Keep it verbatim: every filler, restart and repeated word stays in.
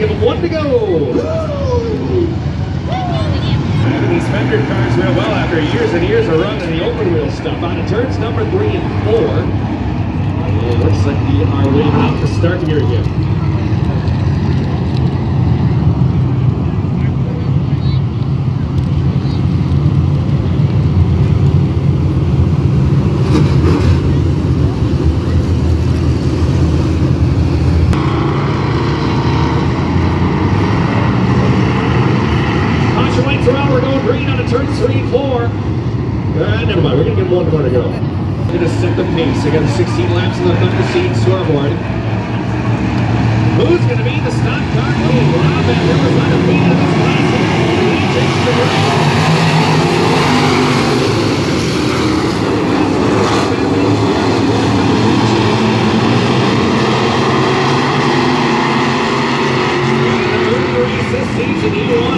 give them one to go. Driving these Fender cars real well after years and years of running the open wheel stuff on turns number three and four. It looks like we are waving out the start here again. We're going green on a turn three and four. Uh, never mind, we're going to get one more to go. We're going to set the pace. They got sixteen laps on the Thunder Seed scoreboard. Who's going to be the stock car? Oh, Rob Van Rivers on the feet of this classic. He takes the race. This season, he won.